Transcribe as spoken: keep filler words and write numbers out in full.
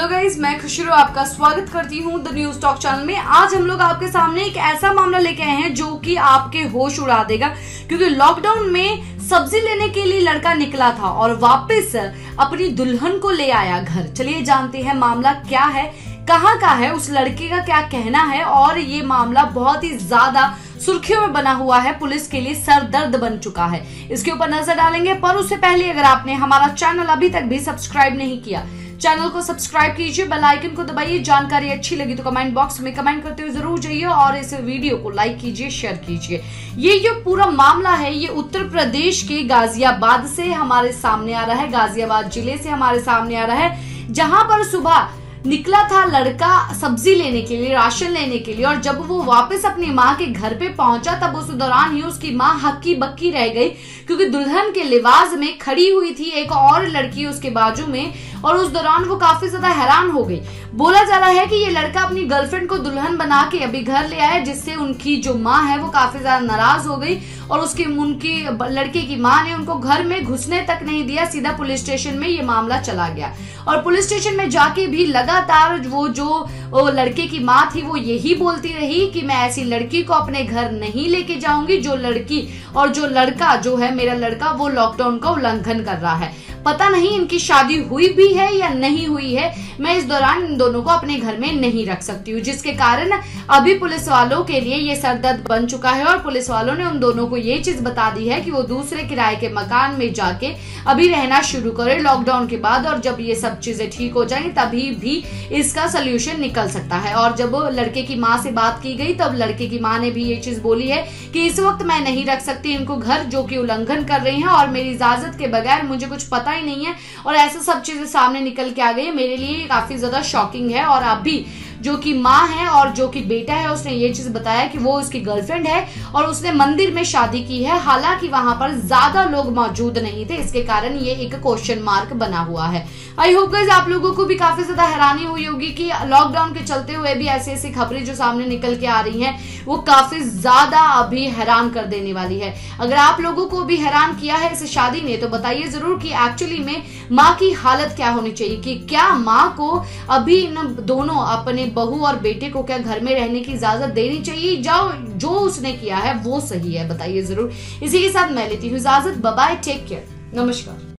Hello guys, मैं खुशरू आपका स्वागत करती हूँ द न्यूज टॉक चैनल में। आज हम लोग आपके सामने एक ऐसा मामला लेके आए हैं जो कि आपके होश उड़ा देगा, क्योंकि लॉकडाउन में सब्जी लेने के लिए लड़का निकला था और वापस अपनी दुल्हन को ले आया घर। चलिए जानते हैं मामला क्या है, कहाँ का है, उस लड़के का क्या कहना है। और ये मामला बहुत ही ज्यादा सुर्खियों में बना हुआ है, पुलिस के लिए सरदर्द बन चुका है। इसके ऊपर नजर डालेंगे, पर उससे पहले अगर आपने हमारा चैनल अभी तक भी सब्सक्राइब नहीं किया, चैनल को सब्सक्राइब कीजिए, बेल आइकन को दबाइए। जानकारी अच्छी लगी तो कमेंट बॉक्स में कमेंट करते हुए जरूर जाइए और इस वीडियो को लाइक कीजिए, शेयर कीजिए। ये जो पूरा मामला है ये उत्तर प्रदेश के गाजियाबाद से हमारे सामने आ रहा है, गाजियाबाद जिले से हमारे सामने आ रहा है, जहां पर सुबह निकला था लड़का सब्जी लेने के लिए, राशन लेने के लिए। और जब वो वापस अपनी माँ के घर पे पहुंचा तब उस दौरान ही उसकी माँ हक्की बक्की रह गई, क्योंकि दुल्हन के लिबास में खड़ी हुई थी एक और लड़की उसके बाजू में। और उस दौरान वो काफी ज्यादा हैरान हो गई। बोला जा रहा है कि ये लड़का अपनी गर्लफ्रेंड को दुल्हन बना के अभी घर ले आया, जिससे उनकी जो माँ है वो काफी ज्यादा नाराज हो गई और उसकी उनकी लड़के की माँ ने उनको घर में घुसने तक नहीं दिया, सीधा पुलिस स्टेशन में ये मामला चला गया। और पुलिस स्टेशन में जाके भी लगातार वो जो वो लड़के की माँ थी वो यही बोलती रही कि मैं ऐसी लड़की को अपने घर नहीं लेके जाऊंगी जो लड़की और जो लड़का जो है मेरा लड़का वो लॉकडाउन का उल्लंघन कर रहा है। पता नहीं इनकी शादी हुई भी है या नहीं हुई है, मैं इस दौरान इन दोनों को अपने घर में नहीं रख सकती हूँ, जिसके कारण अभी पुलिस वालों के लिए ये सरदर्द बन चुका है। और पुलिस वालों ने उन दोनों को ये चीज बता दी है कि वो दूसरे किराए के मकान में जाके अभी रहना शुरू करे लॉकडाउन के बाद, और जब ये सब चीजें ठीक हो जाएं तभी भी इसका सोल्यूशन निकल सकता है। और जब लड़के की माँ से बात की गई तब लड़के की माँ ने भी ये चीज बोली है कि इस वक्त मैं नहीं रख सकती इनको घर, जो कि उल्लंघन कर रही हैं और मेरी इजाजत के बगैर मुझे कुछ पता ही नहीं है। और ऐसा सब चीजें सामने निकल के आ गई है, मेरे लिए काफी ज्यादा शॉकिंग है। और अभी जो कि माँ है और जो कि बेटा है उसने ये चीज बताया कि वो उसकी गर्लफ्रेंड है और उसने मंदिर में शादी की है, हालांकि वहां पर ज्यादा लोग मौजूद नहीं थे, इसके कारण ये एक क्वेश्चन मार्क बना हुआ है। आई होप गाइस आप लोगों को भी काफी ज्यादा हैरानी हुई होगी कि लॉकडाउन के चलते हुए भी ऐसी ऐसी खबरें जो सामने निकल के आ रही हैं वो काफी ज्यादा अभी हैरान कर देने वाली है। अगर आप लोगों को भी हैरान किया है इस शादी ने तो बताइए जरूर कि एक्चुअली में माँ की हालत क्या होनी चाहिए, कि क्या माँ को अभी इन दोनों अपने बहू और बेटे को क्या घर में रहने की इजाजत देनी चाहिए, जाओ जो उसने किया है वो सही है, बताइए जरूर। इसी के साथ मैं लेती हूँ इजाजत, बाय बाय, टेक केयर, नमस्कार।